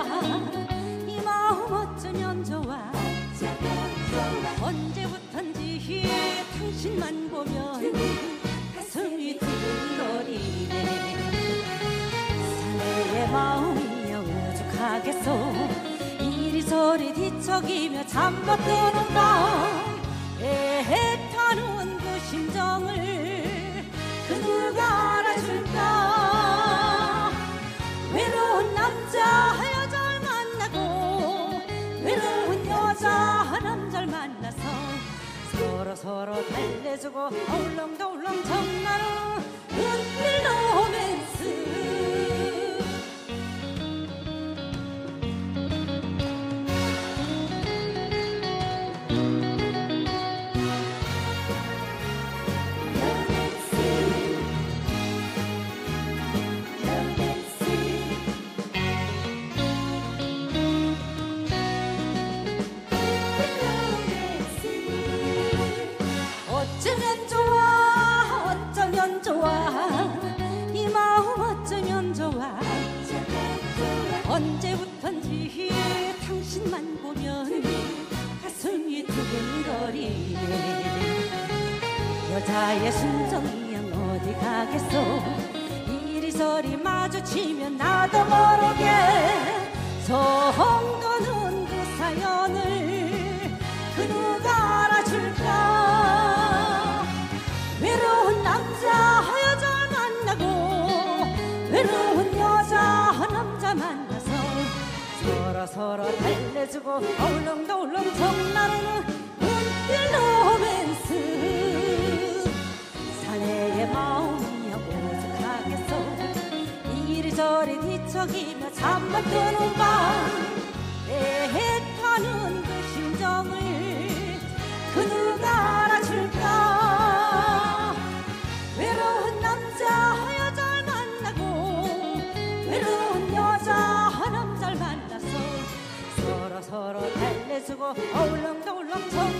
이 마음 어쩌면 좋아. 언제부턴지 당신만 보면 가슴이 두근거리네. 사내의 마음이여 오죽하겠소. 이리저리 뒤척이며 잠 못 드는 밤 애타는 그 심정을 그 누가 알아줄까. 외로운 남자 여자를 만나고 외로운 여자 남자를 만나서 서로 달래주고 어울렁더울렁 정나는 은밀 로맨스. 어쩌면 좋아 어쩌면 좋아 이 마음 어쩌면 좋아. 언제부턴지 당신만 보면 가슴이 두근거리네. 여자의 순정이양 어디 가겠소. 이리저리 마주치면 나도 모르게 성도는 그 사연을 그 누가 알아줄까. 외로운 남자 여자를 만나고 외로운 여자 남자 만나서 서로 달래주고 어울렁더울렁 정나르는 은빛 로맨스. 사내의 마음이여 오죽하겠소. 이리저리 뒤척이며 잠 못 드는 밤 애타는 그 심정을 그 누가 알아줄까. 외로운 남자 여자를 만나고 외로운 여자 남자를 만나서 서로 달래주고 어울렁더울렁